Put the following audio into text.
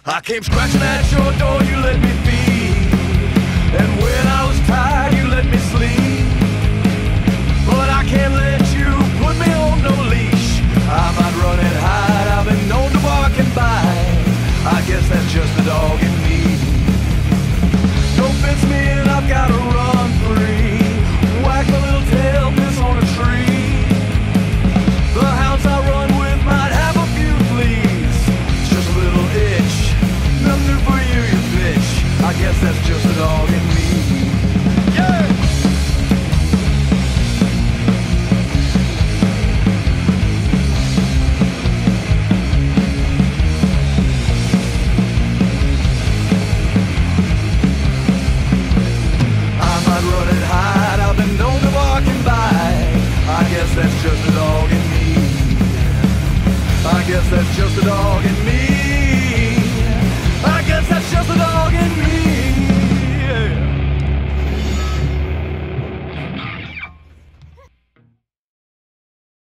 I came scratching at your door, you let me feed. And when I was tired, you let me sleep. But I can't let you put me on no leash. I might run and hide, I've been known to bark and bite. I guess that's just the dog in me. Don't fence me in, I've gotta run free. Whack my little tail, piss on a tree. The hounds I run with might have a few fleas. It's just a little itch, nothing new for you, you bitch. I guess that's just the dog in me. Yeah! I guess that's just a dog in me. I guess that's just a dog in me.